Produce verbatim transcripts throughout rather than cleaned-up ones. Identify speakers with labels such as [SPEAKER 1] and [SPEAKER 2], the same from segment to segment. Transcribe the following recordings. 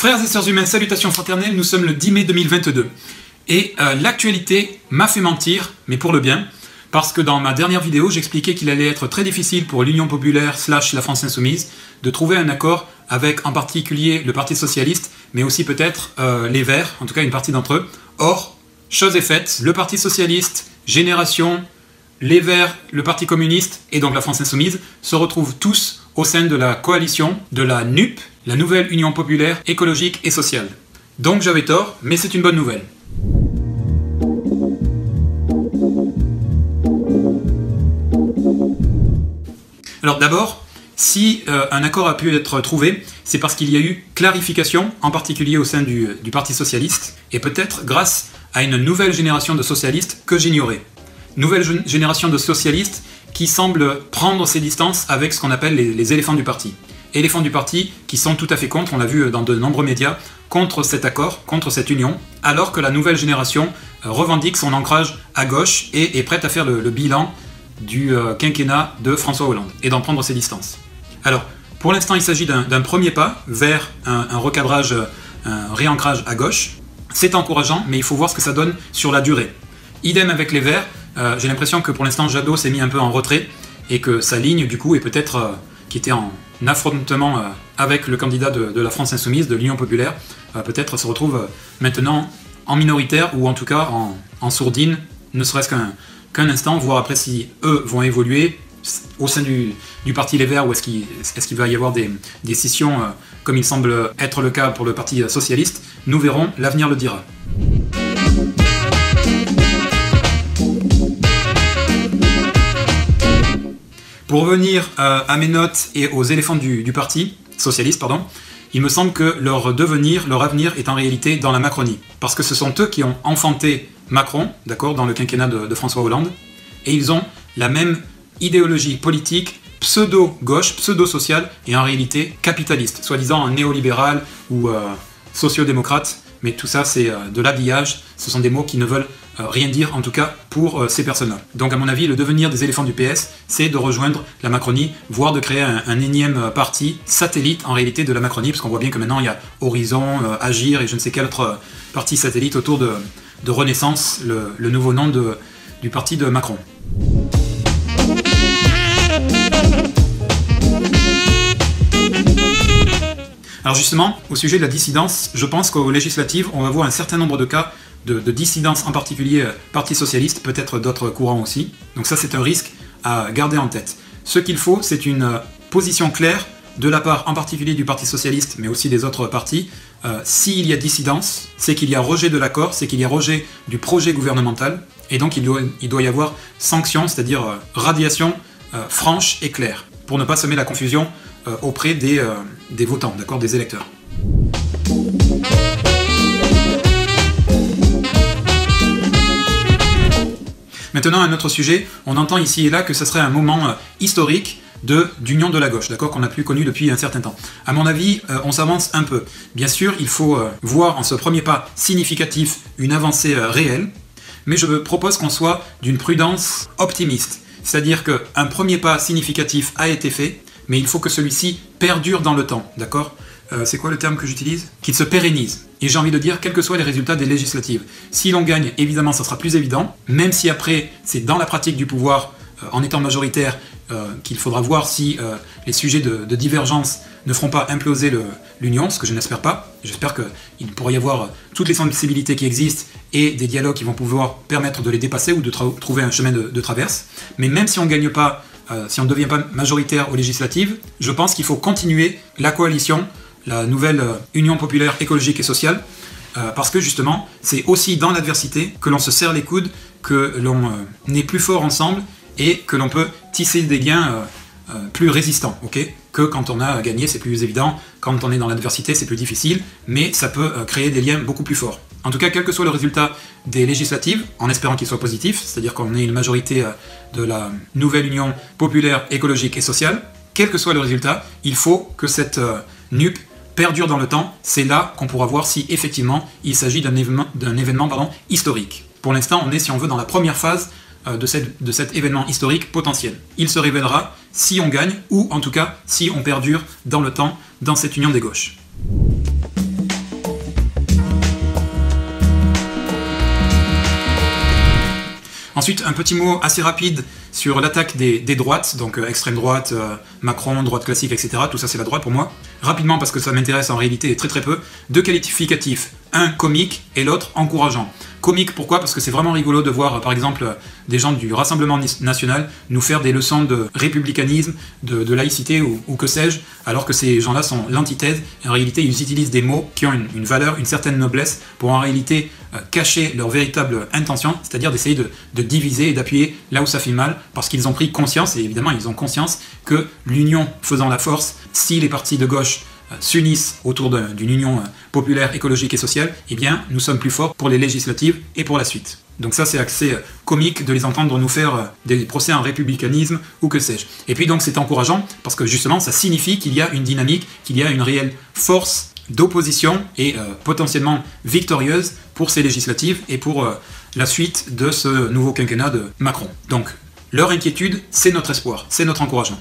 [SPEAKER 1] Frères et sœurs humains, salutations fraternelles, nous sommes le dix mai deux mille vingt-deux. Et euh, l'actualité m'a fait mentir, mais pour le bien, parce que dans ma dernière vidéo, j'expliquais qu'il allait être très difficile pour l'Union populaire slash la France insoumise de trouver un accord avec en particulier le Parti socialiste, mais aussi peut-être euh, les Verts, en tout cas une partie d'entre eux. Or, chose est faite, le Parti socialiste, Génération, les Verts, le Parti communiste et donc la France insoumise se retrouvent tous au sein de la coalition de la N U P, la nouvelle Union populaire écologique et sociale. Donc j'avais tort, mais c'est une bonne nouvelle. Alors d'abord, si euh, un accord a pu être trouvé, c'est parce qu'il y a eu clarification, en particulier au sein du, du Parti socialiste, et peut-être grâce à une nouvelle génération de socialistes que j'ignorais. Nouvelle génération de socialistes qui semble prendre ses distances avec ce qu'on appelle les, les éléphants du parti. Éléphants du parti qui sont tout à fait contre, on l'a vu dans de nombreux médias, contre cet accord, contre cette union, alors que la nouvelle génération euh, revendique son ancrage à gauche et est prête à faire le, le bilan du euh, quinquennat de François Hollande et d'en prendre ses distances. Alors, pour l'instant, il s'agit d'un premier pas vers un, un recadrage, un réancrage à gauche. C'est encourageant, mais il faut voir ce que ça donne sur la durée. Idem avec les Verts, euh, j'ai l'impression que pour l'instant Jadot s'est mis un peu en retrait et que sa ligne, du coup, est peut-être euh, qui était en affrontement euh, avec le candidat de, de la France insoumise, de l'Union populaire, euh, peut-être se retrouve euh, maintenant en minoritaire ou en tout cas en, en sourdine, ne serait-ce qu'un qu'un instant, voir après si eux vont évoluer au sein du, du Parti Les Verts ou est-ce qu'il est-ce qu'il va y avoir des, des scissions euh, comme il semble être le cas pour le Parti socialiste. Nous verrons, l'avenir le dira. Pour revenir euh, à mes notes et aux éléphants du, du Parti socialiste, pardon, il me semble que leur devenir, leur avenir est en réalité dans la Macronie. Parce que ce sont eux qui ont enfanté Macron, d'accord, dans le quinquennat de, de François Hollande, et ils ont la même idéologie politique pseudo-gauche, pseudo-sociale, et en réalité capitaliste, soi-disant un néolibéral ou euh, sociodémocrate, mais tout ça c'est euh, de l'habillage, ce sont des mots qui ne veulent euh, rien dire, en tout cas pour euh, ces personnes-là. Donc à mon avis, le devenir des éléphants du P S, c'est de rejoindre la Macronie, voire de créer un, un énième parti satellite en réalité de la Macronie, parce qu'on voit bien que maintenant il y a Horizon, euh, Agir et je ne sais quel autre euh, parti satellite autour de, de Renaissance, le, le nouveau nom de, du parti de Macron. Alors justement, au sujet de la dissidence, je pense qu'aux législatives, on va voir un certain nombre de cas de, de dissidence, en particulier Parti socialiste, peut-être d'autres courants aussi. Donc ça, c'est un risque à garder en tête. Ce qu'il faut, c'est une position claire de la part, en particulier du Parti socialiste, mais aussi des autres partis. Euh, S'il y a dissidence, c'est qu'il y a rejet de l'accord, c'est qu'il y a rejet du projet gouvernemental, et donc il doit, il doit y avoir sanction, c'est-à-dire euh, radiation euh, franche et claire, pour ne pas semer la confusion euh, auprès des, euh, des votants, d'accord, des électeurs. Maintenant, un autre sujet, on entend ici et là que ce serait un moment euh, historique d'union de, de la gauche, d'accord, qu'on n'a plus connu depuis un certain temps. À mon avis, euh, on s'avance un peu. Bien sûr, il faut euh, voir en ce premier pas significatif une avancée euh, réelle, mais je propose qu'on soit d'une prudence optimiste. C'est-à-dire qu'un premier pas significatif a été fait, mais il faut que celui-ci perdure dans le temps, d'accord ? euh, C'est quoi le terme que j'utilise ? Qu'il se pérennise. Et j'ai envie de dire, quels que soient les résultats des législatives. Si l'on gagne, évidemment, ça sera plus évident, même si après, c'est dans la pratique du pouvoir, euh, en étant majoritaire, euh, qu'il faudra voir si euh, les sujets de, de divergence ne feront pas imploser l'Union, ce que je n'espère pas. J'espère qu'il pourrait y avoir toutes les sensibilités qui existent et des dialogues qui vont pouvoir permettre de les dépasser ou de trouver un chemin de, de traverse. Mais même si on ne gagne pas, euh, si on ne devient pas majoritaire aux législatives, je pense qu'il faut continuer la coalition, la nouvelle euh, Union populaire écologique et sociale, euh, parce que justement, c'est aussi dans l'adversité que l'on se serre les coudes, que l'on euh, est plus fort ensemble et que l'on peut tisser des liens euh, euh, plus résistants, ok ? Que quand on a gagné, c'est plus évident, quand on est dans l'adversité, c'est plus difficile, mais ça peut euh, créer des liens beaucoup plus forts. En tout cas, quel que soit le résultat des législatives, en espérant qu'il soit positif, c'est-à-dire qu'on ait une majorité euh, de la nouvelle Union populaire écologique et sociale, quel que soit le résultat, il faut que cette euh, N U P perdure dans le temps. C'est là qu'on pourra voir si effectivement il s'agit d'un événement, d'un événement pardon, historique. Pour l'instant, on est, si on veut, dans la première phase de, cette, de cet événement historique potentiel. Il se révélera si on gagne, ou en tout cas si on perdure dans le temps dans cette union des gauches. Ensuite, un petit mot assez rapide sur l'attaque des, des droites, donc euh, extrême droite, euh, Macron, droite classique, et cetera. Tout ça, c'est la droite pour moi. Rapidement, parce que ça m'intéresse en réalité très très peu. Deux qualificatifs. Un comique et l'autre encourageant. Comique, pourquoi? Parce que c'est vraiment rigolo de voir, par exemple, des gens du Rassemblement national nous faire des leçons de républicanisme, de, de laïcité ou, ou que sais-je, alors que ces gens-là sont l'antithèse. En réalité, ils utilisent des mots qui ont une, une valeur, une certaine noblesse, pour en réalité euh, cacher leur véritable intention, c'est-à-dire d'essayer de, de diviser et d'appuyer là où ça fait mal, parce qu'ils ont pris conscience, et évidemment ils ont conscience, que l'union faisant la force, si les partis de gauche s'unissent autour d'une union populaire, écologique et sociale, eh bien, nous sommes plus forts pour les législatives et pour la suite. Donc ça, c'est assez comique de les entendre nous faire des procès en républicanisme ou que sais-je. Et puis donc, c'est encourageant parce que justement, ça signifie qu'il y a une dynamique, qu'il y a une réelle force d'opposition et euh, potentiellement victorieuse pour ces législatives et pour euh, la suite de ce nouveau quinquennat de Macron. Donc, leur inquiétude, c'est notre espoir, c'est notre encouragement.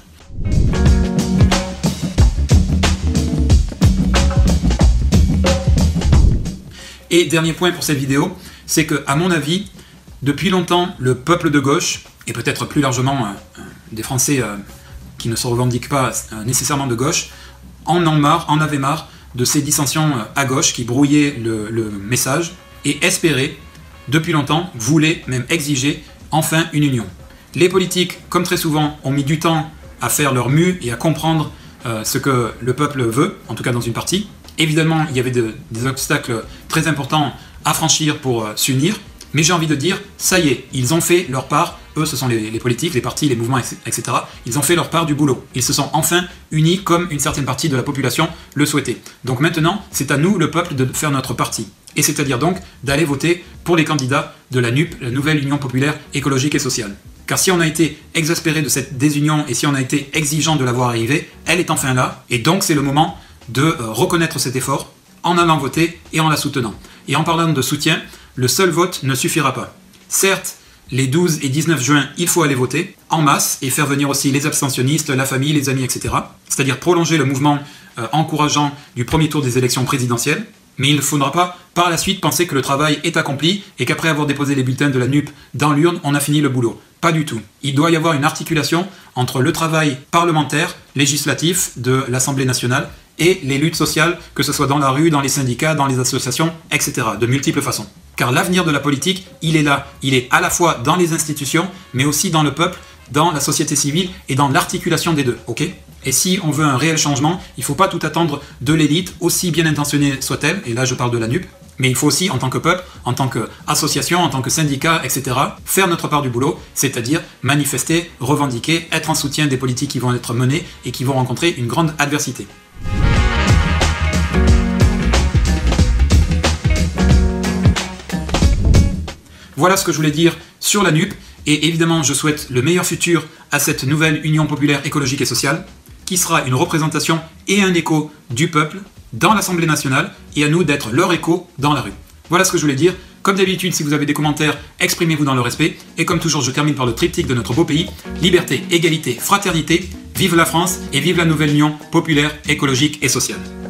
[SPEAKER 1] Et dernier point pour cette vidéo, c'est que, à mon avis, depuis longtemps, le peuple de gauche, et peut-être plus largement euh, des Français euh, qui ne se revendiquent pas euh, nécessairement de gauche, en ont marre, en avaient marre de ces dissensions euh, à gauche qui brouillaient le, le message, et espéraient, depuis longtemps, voulaient, même exiger, enfin une union. Les politiques, comme très souvent, ont mis du temps à faire leur mue et à comprendre euh, ce que le peuple veut, en tout cas dans une partie. Évidemment, il y avait de, des obstacles très importants à franchir pour euh, s'unir, mais j'ai envie de dire, ça y est, ils ont fait leur part, eux ce sont les, les politiques, les partis, les mouvements, et cetera, ils ont fait leur part du boulot. Ils se sont enfin unis comme une certaine partie de la population le souhaitait. Donc maintenant, c'est à nous, le peuple, de faire notre partie. Et c'est-à-dire donc d'aller voter pour les candidats de la N U P, la Nouvelle Union Populaire Écologique et Sociale. Car si on a été exaspéré de cette désunion et si on a été exigeant de la voir arriver, elle est enfin là, et donc c'est le moment de euh, reconnaître cet effort en allant voter et en la soutenant. Et en parlant de soutien, le seul vote ne suffira pas. Certes, les douze et dix-neuf juin, il faut aller voter en masse et faire venir aussi les abstentionnistes, la famille, les amis, et cetera. C'est-à-dire prolonger le mouvement euh, encourageant du premier tour des élections présidentielles. Mais il ne faudra pas, par la suite, penser que le travail est accompli et qu'après avoir déposé les bulletins de la N U P dans l'urne, on a fini le boulot. Pas du tout. Il doit y avoir une articulation entre le travail parlementaire, législatif de l'Assemblée nationale et les luttes sociales, que ce soit dans la rue, dans les syndicats, dans les associations, et cetera, de multiples façons. Car l'avenir de la politique, il est là. Il est à la fois dans les institutions, mais aussi dans le peuple, dans la société civile et dans l'articulation des deux, ok ? Et si on veut un réel changement, il ne faut pas tout attendre de l'élite, aussi bien intentionnée soit-elle, et là je parle de la N U P, mais il faut aussi, en tant que peuple, en tant qu'association, en tant que syndicat, et cetera, faire notre part du boulot, c'est-à-dire manifester, revendiquer, être en soutien des politiques qui vont être menées et qui vont rencontrer une grande adversité. Voilà ce que je voulais dire sur la N U P, et évidemment je souhaite le meilleur futur à cette nouvelle Union populaire écologique et sociale, qui sera une représentation et un écho du peuple dans l'Assemblée nationale, et à nous d'être leur écho dans la rue. Voilà ce que je voulais dire. Comme d'habitude, si vous avez des commentaires, exprimez-vous dans le respect, et comme toujours, je termine par le triptyque de notre beau pays, liberté, égalité, fraternité, vive la France, et vive la nouvelle Union populaire, écologique et sociale.